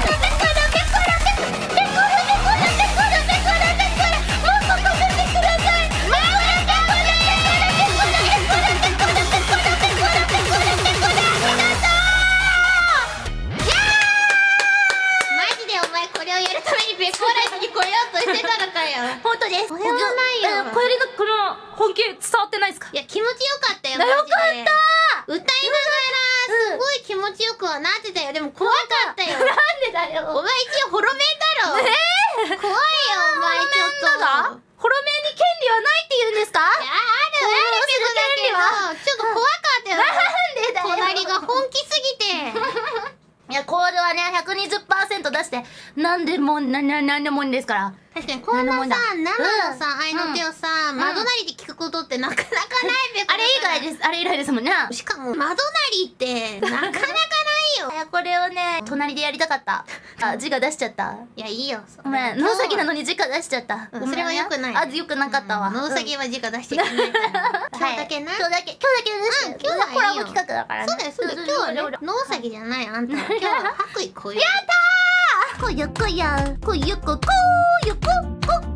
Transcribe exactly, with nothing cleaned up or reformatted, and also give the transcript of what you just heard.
本当です。 これはないよ。 小百合のこの本気伝わってないですか？ いや気持ちよかったよ。 よかった。 歌いながらすごい気持ちよくはなってたよ。でも怖かったよ。 なんでだよ。 お前一応ホロメンだろ。えー、怖いよお前ちょっと。 ホロメンに権利はないって言うんですか？ いやあるあるけどちょっと怖かったよ。 なんでだよ。 隣が本気すぎて。 いやコールはね ひゃくにじゅっパーセント 出してなんでもなななんでもいいんですから。 確かにこんなさ生のさ愛の手をさ窓なりで聞くことってなかなかないべ。 あれ以外です。あれ以来ですもんね。 しかも窓なりってなかなかないよ。 これをね隣でやりたかった。あ字が出しちゃった。 いやいいよ。 ごめん野崎なのに字が出しちゃった。 それはよくない。 あよくなかったわ。 野崎は字が出していけないから。今日だけな。 今日だけ今日だけです。 今日はコラボ企画だからね。 そうだよそうだよ。今日はね野崎じゃないあんた。今日は白衣こういう。 やったー。こよこよこよここよここ。